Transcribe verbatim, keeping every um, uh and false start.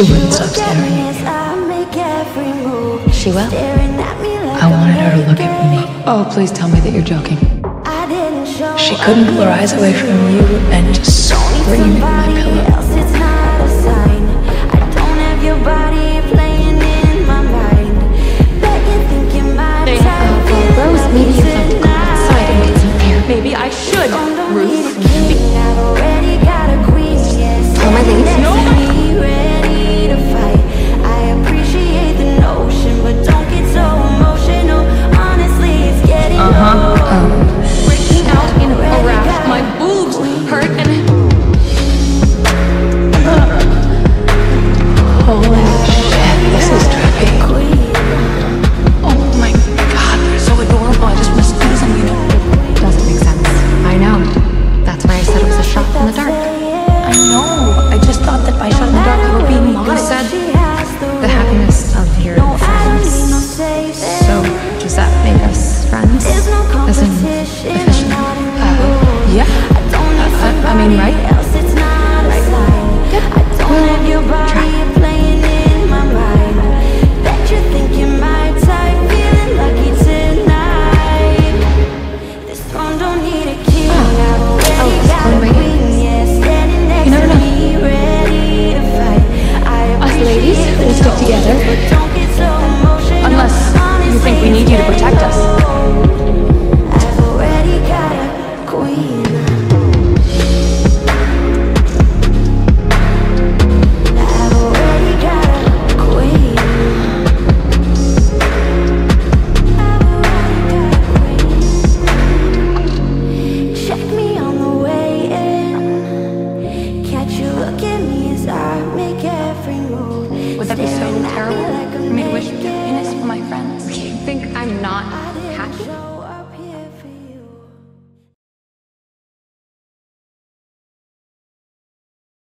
She wouldn't stop staring at me. She will. I wanted her to look at me. Oh, please tell me that you're joking. She couldn't pull her eyes away from you and just scream at my pillow. Rose, maybe you have to go outside and get some air. Maybe I should, Ruth. Tell my ladies. No!